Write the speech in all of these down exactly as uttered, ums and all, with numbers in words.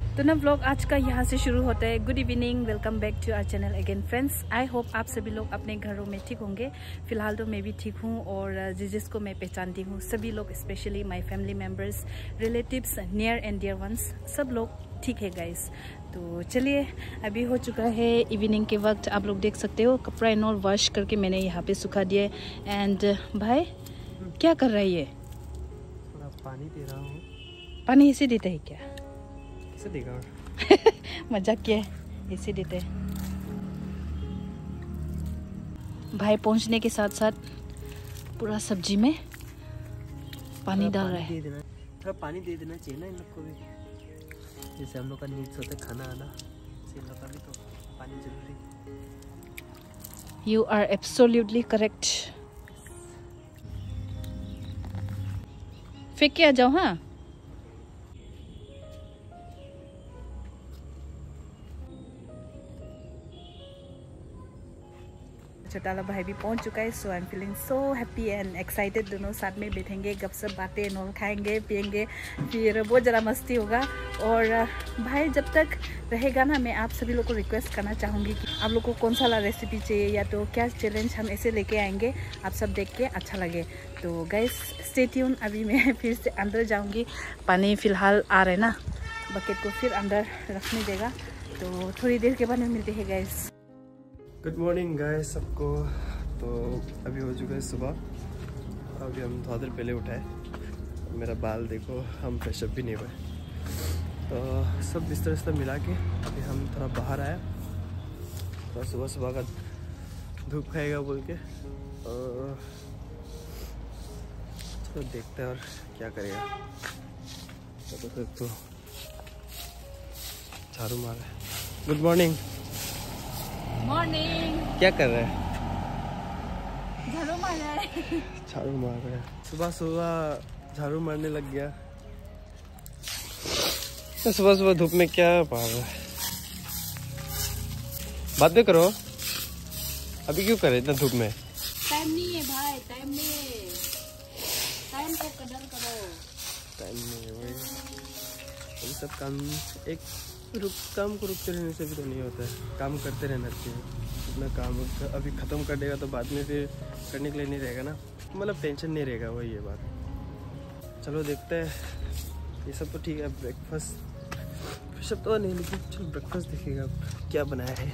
तो ना व्लॉग आज का यहाँ से शुरू होता है। Good evening, welcome back to our channel again friends. I hope आप सभी लोग अपने घरों में ठीक होंगे। फिलहाल तो मैं भी ठीक हूँ और जिस जिसको मैं पहचानती हूँ सभी लोग, specially my family members, relatives, near and dear ones, सब लोग ठीक है गाइस। तो चलिए, अभी हो चुका है इवनिंग के वक्त। आप लोग देख सकते हो कपड़ा एंड ऑल वॉश करके मैंने यहाँ पे सुखा दिया। एंड भाई क्या कर रहा है ये? थोड़ा पानी दे रहा हूँ। पानी इसे देते है क्या? कैसे देगा? मजाक किया, इसे देते हैं। भाई पहुंचने के साथ साथ पूरा सब्जी में पानी डाल रहा है। थोड़ा पानी दे देना चाहिए ना इन लोग को भी, जैसे हम लोग का नीड्स होता है खाना आना, इन लोग का भी तो पानी जरूरी। You are absolutely correct. फेंक के आ जाओ। हाँ, छोटाला भाई भी पहुंच चुका है। So I am feeling so happy and excited. दोनों साथ में बैठेंगे, गपशप बातें नॉल खाएंगे पियेंगे, फिर बहुत ज़रा मस्ती होगा। और भाई जब तक रहेगा ना, मैं आप सभी लोग को रिक्वेस्ट करना चाहूँगी कि आप लोग को कौन सा वाला रेसिपी चाहिए या तो क्या चैलेंज हम ऐसे लेके आएंगे, आप सब देख के अच्छा लगे। तो गाइस स्टे ट्यून। अभी मैं फिर से अंदर जाऊँगी। पानी फ़िलहाल आ रहा है ना, बकेट को फिर अंदर रखने देगा। तो थोड़ी देर के बाद में मिलते हैं गाइस। गुड मॉर्निंग गाइस सबको। तो अभी हो चुका है सुबह, अभी हम थोड़ा देर पहले उठाए। मेरा बाल देखो, हम फ्रेशअप भी नहीं हुए। तो सब बिस्तर बिस्तर मिला के अभी हम थोड़ा बाहर आया। तो सुबह सुबह का धूप खाएगा बोल के, और चलो देखते हैं और क्या करेगा। तो फिर तो झाड़ू मार रहा है। Good morning. मॉर्निंग। क्या कर रहे हैं? झाड़ू मार रहा है। झाड़ू मार रहे हैं। सुबह सुबह झाड़ू मारने लग गया। तो सुबह सुबह धूप में क्या मार रहा है? बात भी करो। अभी क्यों करे इतना धूप में? टाइम नहीं है भाई, टाइम नहीं है। टाइम को कदर करो। टाइम नहीं है वही। ये सब काम एक रुक काम को रुकते रहने से भी तो नहीं होता है, काम करते रहना चाहिए। इतना काम अभी ख़त्म कर देगा तो बाद में फिर करने के लिए नहीं रहेगा ना, मतलब टेंशन नहीं रहेगा, वही है बात। चलो देखते हैं। ये सब तो ठीक है। ब्रेकफास्ट फिर सब तो नहीं, लेकिन चलो ब्रेकफास्ट देखिएगा क्या बनाया है।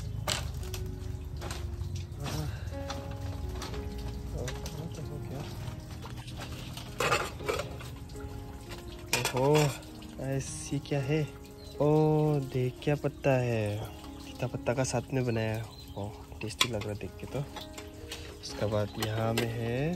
ओह ऐसी क्या है? ओ देख क्या पत्ता है, तीता पत्ता का साथ में बनाया है। ओह टेस्टी लग रहा है देख के तो। उसके बाद यहाँ में है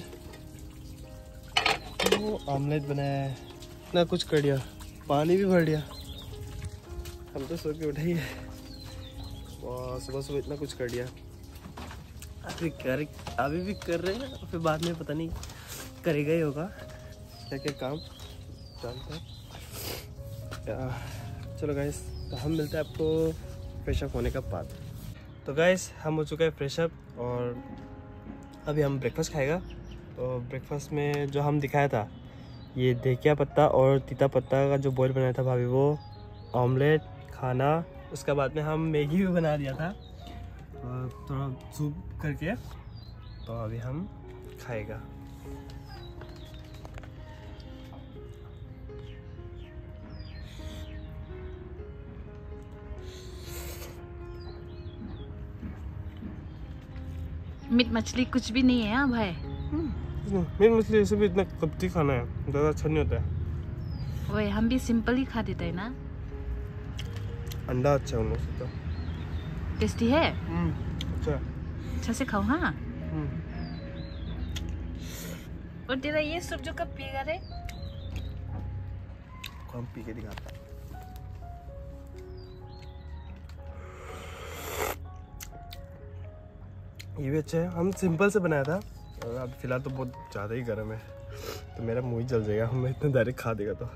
वो ऑमलेट बनाया है। इतना कुछ कर दिया, पानी भी भर दिया। हम तो सो के उठे ही है। वाह सुबह सुबह इतना कुछ कर दिया। अभी कर अभी भी कर रहे हैं, फिर बाद में पता नहीं करेगा ही होगा क्या क्या काम जानता है। चलो गाइस, तो हम मिलते हैं आपको फ्रेशअप होने का बाद। तो गाइस हम हो चुका है फ्रेशअप और अभी हम ब्रेकफास्ट खाएगा। तो ब्रेकफास्ट में जो हम दिखाया था, ये धेकिया पत्ता और तीता पत्ता का जो बॉयल बनाया था भाभी, वो ऑमलेट खाना। उसके बाद में हम मैगी भी बना दिया था और थोड़ा सूप करके। तो अभी हम खाएगा। मीट मछली कुछ भी नहीं है। हाँ भाई, मीट मछली ऐसे भी इतना कब खाना है, ज़्यादा अच्छा नहीं होता है। वही हम भी सिंपल ही खा देते हैं ना। अंडा अच्छा है तो टेस्टी है। अच्छा अच्छा से खाओ। हाँ, और तेरा ये सूप जो कब पिएगा रे? हम पी के दिखाता है। ये भी अच्छा है। हम सिंपल से बनाया था, और अब फिलहाल तो बहुत ज़्यादा ही गर्म है, तो मेरा मुंह ही जल जाएगा हमें इतना डायरेक्ट खा देगा तो।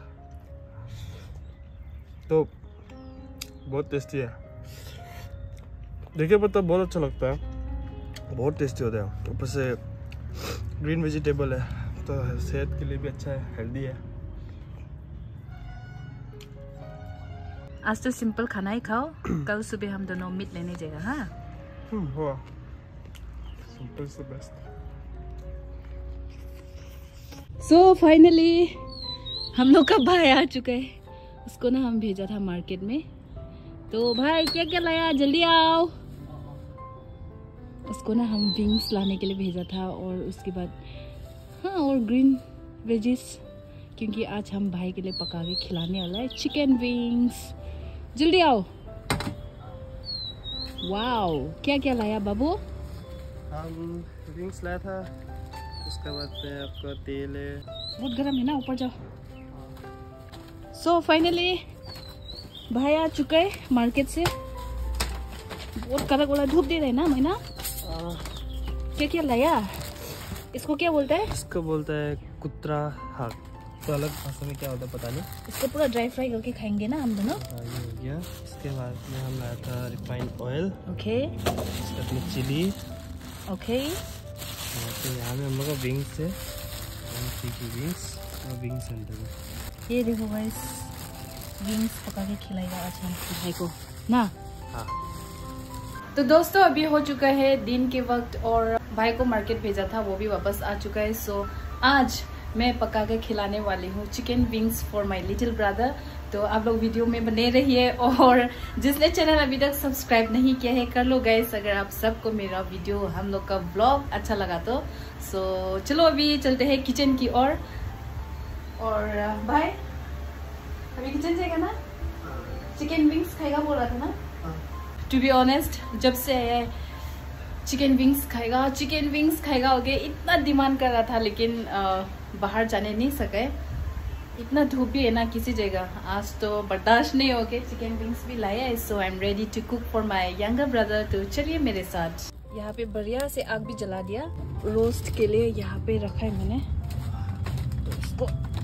तो बहुत टेस्टी है। देखिए पत्ता बहुत अच्छा लगता है, बहुत टेस्टी होता है। ऊपर से ग्रीन वेजिटेबल है तो सेहत के लिए भी अच्छा है, हेल्दी है। आज तो सिंपल खाना ही खाओ, कल सुबह हम दोनों मीट लेने जाएगा। हाँ सिंपल से बेस्ट। सो फाइनली हम लोग का भाई आ चुका है। उसको ना हम भेजा था मार्केट में। तो भाई क्या क्या लाया, जल्दी आओ। उसको ना हम विंग्स लाने के लिए भेजा था और उसके बाद हाँ और ग्रीन वेजिस, क्योंकि आज हम भाई के लिए पका के खिलाने वाला है चिकन विंग्स। जल्दी आओ। वाओ, क्या क्या लाया बाबू? हम विंग्स लाया था, उसके बाद में आपका तेल है। बहुत गर्म है ना, ऊपर जाओ। सो फाइनली भाई आ चुका है मार्केट से। बहुत कड़क वाला धूप दे रहे ना मैना। क्या क्या लाया? इसको क्या बोलता है? इसको बोलता है कुतरा हाक, तो अलग भाषा में क्या होता है पता नहीं। इसको पूरा ड्राई फ्राई करके खाएंगे ना हम दोनों। हाँ ये हो गया। इसके बाद में हम लाया था रिफाइंड ऑयल। ओके। इसके बाद में चिली। ओके। तो यहाँ में हम लोग का विंग्स है, विंग्स और विंग्स अंदर में। ये देखो गाइस, विंग्स पका के खिलाएगा आज हम भाई को ना। हाँ। तो दोस्तों अभी हो चुका है दिन के वक्त और भाई को मार्केट भेजा था, वो भी वापस आ चुका है। सो आज मैं पका के खिलाने वाली हूँ chicken wings for my little brother. तो आप लोग वीडियो में बने रहिए और जिसने चैनल अभी तक सब्सक्राइब नहीं किया है कर लो गाइस, अगर आप सबको मेरा वीडियो हम लोग का व्लॉग अच्छा लगा तो। सो चलो अभी चलते हैं किचन की ओर। और, और भाई अभी किचन जाएगा ना, चिकन विंग्स खाएगा बोल रहा था ना। टू बी ऑनेस्ट, जब से चिकन विंग्स खाएगा चिकन विंग्स खाएगा हो गया, इतना डिमांड कर रहा था, लेकिन आ, बाहर जाने नहीं सके। इतना धूप भी है ना किसी जगह, आज तो बर्दाश्त नहीं हो गया। चिकन विंग्स भी लाया है। So I am ready to cook for my younger brother. तो चलिए मेरे साथ। यहाँ पे बढ़िया से आग भी जला दिया रोस्ट के लिए, यहाँ पे रखा है मैंने। तो इसको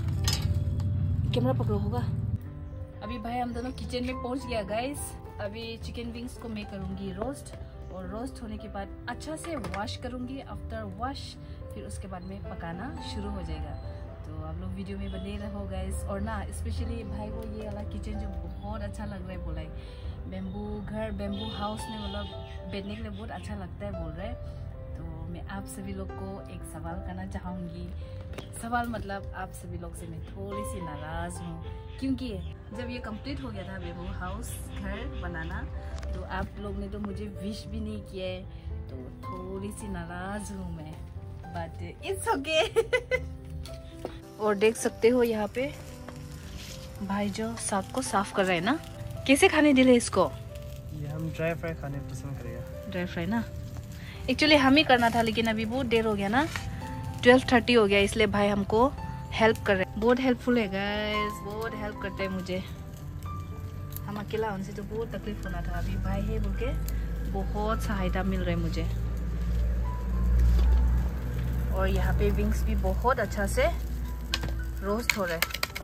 कैमरा पकड़ो होगा। अभी भाई हम दोनों किचन में पहुंच गया गाइस। अभी चिकन विंग्स को मैं करूंगी रोस्ट, और रोस्ट होने के बाद अच्छा से वॉश करूंगी। आफ्टर वॉश फिर उसके बाद में पकाना शुरू हो जाएगा। तो आप लोग वीडियो में बने रहो गाइस। और ना स्पेशली भाई को ये वाला किचन जो बहुत अच्छा लग रहा है, बोला है बेम्बू घर बेम्बू हाउस में मतलब बैठने के लिए बहुत अच्छा लगता है बोल रहा है। तो मैं आप सभी लोग को एक सवाल करना चाहूँगी। सवाल मतलब आप सभी लोग से मैं थोड़ी सी नाराज़ हूँ, क्योंकि जब ये कंप्लीट हो गया था बेम्बू हाउस घर बनाना, तो आप लोग ने तो मुझे विश भी नहीं किया है, तो थोड़ी सी नाराज़ हूँ मैं, बट इट्स ओके। और देख सकते हो यहाँ पे भाई जो साग को साफ कर रहे हैं ना। कैसे खाने दिले इसको? ये हम ड्राई फ्राई खाने पसंद करेगा। ड्राई फ्राई ना, एक्चुअली हम ही करना था, लेकिन अभी बहुत देर हो गया ना, ट्वेल्व थर्टी हो गया, इसलिए भाई हमको हेल्प कर रहे हैं। बहुत हेल्पफुल है गाइस, बहुत हेल्प करते हैं मुझे। हम अकेला उनसे तो बहुत तकलीफ होना था, अभी भाई है बोल के बहुत सहायता मिल रहा है मुझे। और यहाँ पे विंग्स भी बहुत अच्छा से रोस्ट हो रहा है।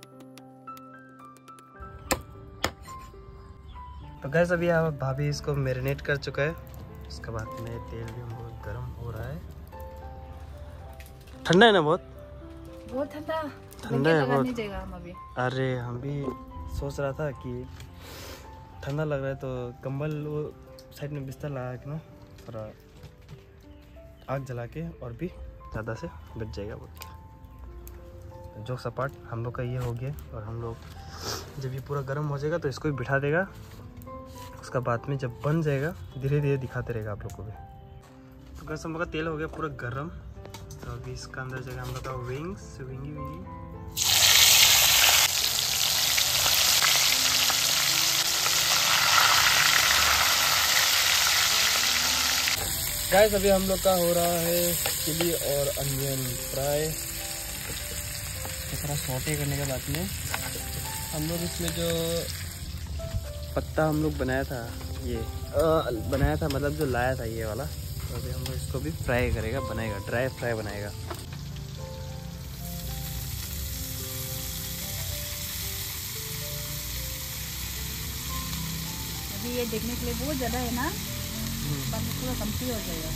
तो गैस अभी यहाँ भाभी इसको मैरिनेट कर चुका है। उसके बाद में तेल भी बहुत गर्म हो रहा है। ठंडा है ना बहुत? बहुत ठंडा ठंडा है बहुत। हम अभी। अरे हम भी सोच रहा था कि ठंडा लग रहा है तो कंबल वो साइड में बिस्तर लगा के ना थोड़ा आग जला के और भी ज़्यादा से बच जाएगा बहुत। जो सपाट हम लोग का ये हो गया, और हम लोग जब ये पूरा गर्म हो जाएगा तो इसको भी बिठा देगा। उसका बाद में जब बन जाएगा धीरे धीरे दिखाते रहेगा आप लोग को भी। तो गैस हम लोग का तेल हो गया पूरा गर्म, तो अभी इसका अंदर जाएगा हम लोग का विंग्स विंगी विंगी। गाइस अभी हम लोग का हो रहा है चिली और अनियन फ्राई। थोड़ा सौटे करने के बाद में हम लोग इसमें जो पत्ता हम लोग बनाया था, ये आ, बनाया था मतलब जो लाया था ये वाला, तो अभी हम लोग इसको भी फ्राई करेगा, बनाएगा, ड्राई फ्राई बनाएगा। अभी ये देखने के लिए बहुत ज़्यादा है ना, बाद में पूरा कमती हो जाएगा।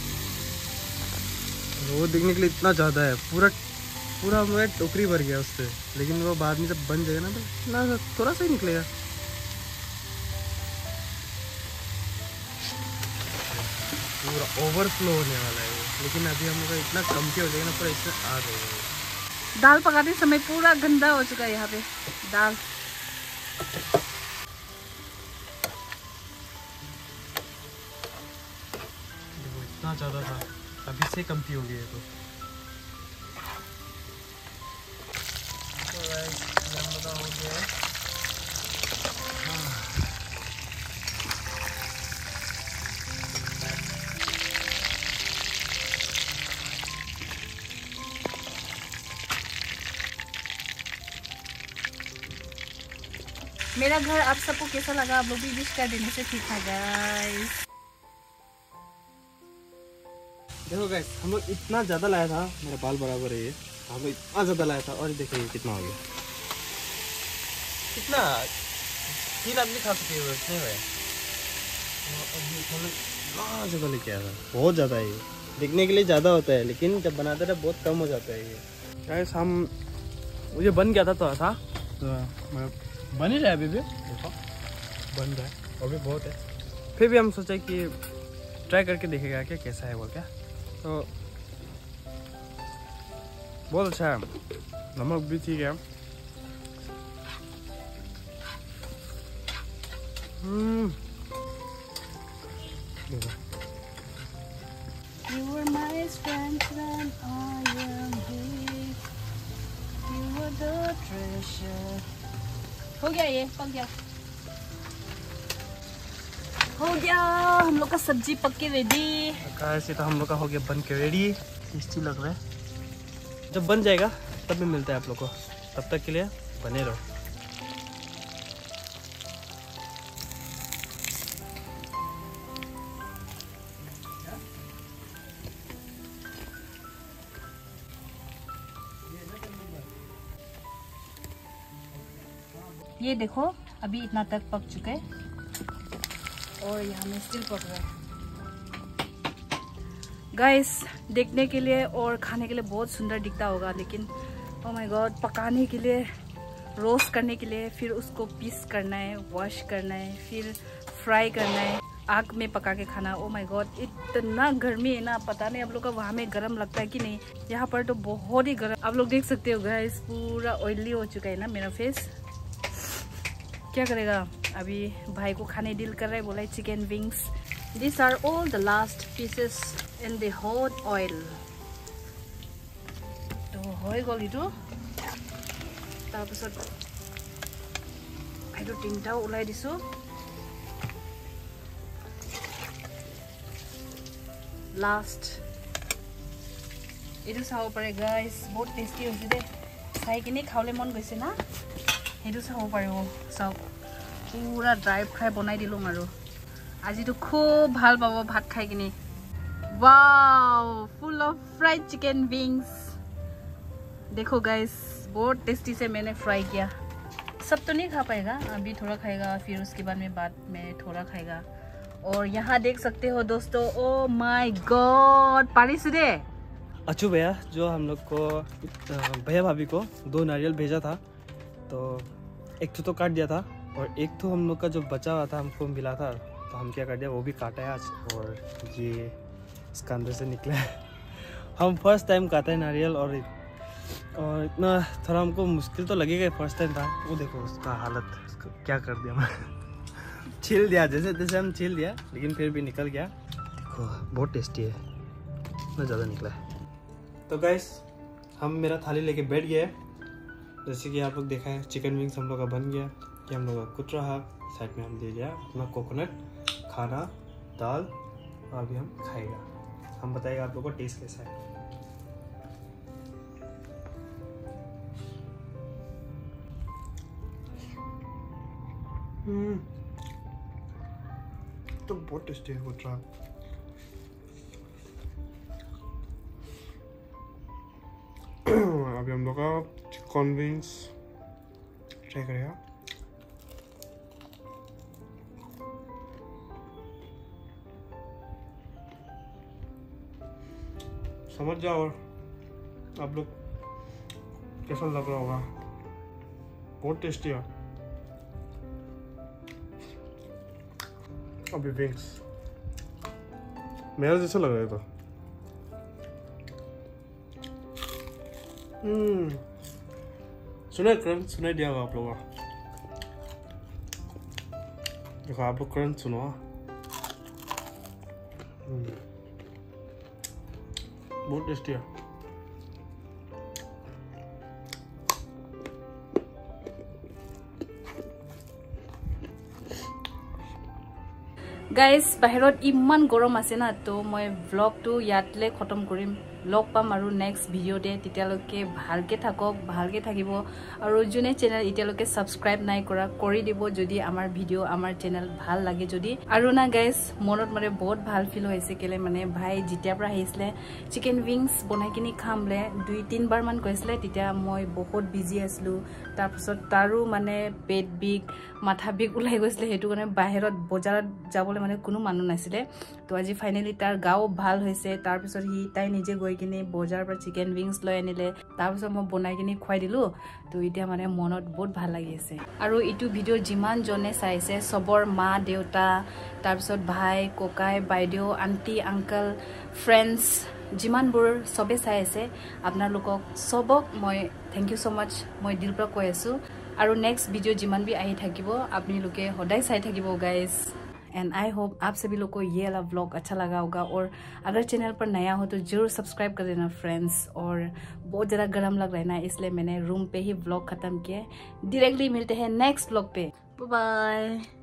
वो देखने के लिए इतना ज़्यादा है, पूरा पूरा मेरा टोकरी भर गया उससे, लेकिन वो बाद में जब बन जाएगा ना तो ना थोड़ा सा ही निकलेगा। पूरा ओवरफ्लो होने वाला है, लेकिन अभी हम लोग का इतना कम के हो जाएगा ना, पूरा इसमें आ गए। दाल पकाते समय पूरा गंदा हो चुका है यहाँ पे दाल। देखो इतना ज़्यादा था, अभी से कमती हो गई है। तो हो गया। मेरा घर आप सबको कैसा लगा, आप लोग भी विश कर देने से ठीक है गाइस। देखो गाइस, हम लोग इतना ज़्यादा लाया था, मेरा बाल बराबर है ये, हम लोग इतना ज़्यादा लाया था, और देखिए ये कितना हो गया। कितना तीन आदमी खा सकते हैं इतने हुए। इतना ज़्यादा लेके आया था, बहुत ज़्यादा है ये। दिखने के लिए ज़्यादा होता है, लेकिन जब बनाते रहे बहुत कम हो जाता है ये। गाइस हम मुझे बन गया था थोड़ा सा, तो मैं बन ही रहा है अभी भी, देखो बन रहा है और भी बहुत है। फिर भी हम सोचे कि ट्राई करके देखेगा क्या कैसा है बोल क्या। तो बहुत अच्छा है, नमक भी ठीक है। हम्म You were my strength when I am weak. You were the treasure. हो गया, ये पक गया, हो गया। हम लोग का सब्जी पक के रेडी। ऐसे तो हम लोग का हो गया बन के रेडी। टेस्टी लग रहा है। जब बन जाएगा तब भी मिलता है आप लोग को, तब तक के लिए बने रहो। ये देखो अभी इतना तक पक चुके हैं और यहाँ में स्टिल पक रहा है गाइस। देखने के लिए और खाने के लिए बहुत सुंदर दिखता होगा, लेकिन ओह माय गॉड, पकाने के लिए, रोस्ट करने के लिए, फिर उसको पीस करना है, वॉश करना है, फिर फ्राई करना है, आग में पका के खाना। ओह माय गॉड, इतना गर्मी है ना, पता नहीं आप लोग का वहाँ में गर्म लगता है कि नहीं। यहाँ पर तो बहुत ही गर्म, आप लोग देख सकते हो गाइस, पूरा ऑयली हो चुका है ना मेरा फेस। क्या करेगा, अभी भाई को खाने डील कर रहा है, बोला है chicken wings. This are all the last pieces in the hot oil. तो হৈ গ'ল এইটো, তাৰপিছত এইটো তিনিটাও ওলাই দিছোঁ। লাষ্ট এইটো চাব পাৰে গাইজ, বহুত টেষ্টি হৈছে দেই, চাই কিনে খাবলৈ মন গৈছে না। সেইটো চাব পাৰিব, চাওক পুৰা ড্ৰাই ফ্ৰাই বনাই দিলোঁ আৰু আজিতো খুব ভাল পাব ভাত খাই কিনে। Wow, full of fried chicken wings. देखो गाइस, बहुत टेस्टी से मैंने फ्राई किया। सब तो नहीं खा पाएगा, अभी थोड़ा खाएगा, फिर उसके बाद में बाद में थोड़ा खाएगा। और यहाँ देख सकते हो दोस्तों, ओ माय गॉड, पानी से दे अच्छू भैया जो हम लोग को, भैया भाभी को दो नारियल भेजा था, तो एक तो, तो काट दिया था, और एक तो हम लोग का जो बचा हुआ था हमको मिला था, तो हम क्या कर दिया, वो भी काटा है आज, और ये इसका अंदर से निकला है। हम फर्स्ट टाइम काटा है नारियल, और और इतना थोड़ा हमको मुश्किल तो लगेगा, फर्स्ट टाइम था। वो देखो उसका हालत, उसको क्या कर दिया मैं छील दिया, जैसे जैसे हम छील दिया, लेकिन फिर भी निकल गया। देखो बहुत टेस्टी है, इतना ज़्यादा निकला है। तो गाइस, हम मेरा थाली लेके बैठ गए। जैसे कि आप लोग देखा है, चिकन विंग्स हम लोग का बन गया, कि हम लोग का कुछ रहा, साइड में हम दे दिया अपना कोकोनट, खाना, दाल, और अभी हम खाएगा। हम बताएगा आप लोगों को टेस्ट कैसा है। हम्म, तो बहुत टेस्टी है वो ट्राई। अभी हम लोग का चिकन विंग्स ट्राई करेगा। समझ जाओ आप लोग कैसा लग रहा होगा, बहुत टेस्टी है। अभी विंग्स मेरा जैसा लग रहा है तो हम्म सुना क्रंच सुनाई दिया होगा आप लोगों को। देखो आप लोग क्रंच सुनो। बहुत टेस्टी है। गाइस बाहिरत इमान गरम আছে না তো মই ব্লগটো ইয়াতলে খতম কৰিম লগ পাম আৰু নেক্সট ভিডিওতে তেতিয়ালৈকে ভালকে থাকক ভালকে থাকিব আৰু যোনে চেনেল এতিয়ালৈকে সাবস্ক্ৰাইব নাই কৰা কৰি দিব যদি আমাৰ ভিডিও আমাৰ চেনেল ভাল লাগে যদি আৰু না গাইস মনত মানে বহুত ভাল ফিল হৈছে কেলে মানে ভাই জিতিয়া পৰা আহিছিলে চিকেন উইংছ বনাই কিনি খামলে দুই তিন বাৰ মান কৈছিলে তেতিয়া মই বহুত বিজি আছিলো তাৰ পিছত তাৰো মানে পেট বিগ মাথা বিগ উলাই গৈছিলে হেতু কাৰণে বাহিৰত বজাৰত যাবলৈ মানে কোনো মানুহ নাছিলে তো আজি ফাইনালি তাৰ গাও ভাল হৈছে তাৰ পিছত হি তাই নিজে গৈ কিনি বজাৰ পৰা চিকেন উইংছ লৈ আনিলে তাৰ পিছত মই বনাই কিনি খুৱাই দিলো তো এতিয়া মানে মনত বহুত ভাল লাগি আছে আৰু ইটো ভিডিও যিমান জনে চাইছে সবৰ মা দেউতা তাৰ পিছত ভাই কোকাই বাইদেউ আন্টি আঙ্কল ফ্ৰেণ্ডছ যিমান বোৰ সবে চাই আছে আপোনালোকক সবক মই থ্যাংক ইউ সো মাচ মই দিল পৰা কৈ আছো আৰু নেক্সট ভিডিও যিমান বি আহি থাকিব আপুনি লোকে সদায় চাই থাকিব গাইস एंड आई होप आप सभी लोग को ये वाला व्लॉग अच्छा लगा होगा और अगर चैनल पर नया हो तो जरूर सब्सक्राइब कर देना फ्रेंड्स और बहुत ज़्यादा गर्म लग रहा है ना इसलिए मैंने रूम पे ही व्लॉग ख़त्म किया डायरेक्टली मिलते हैं नेक्स्ट व्लॉग पे बाय बाय।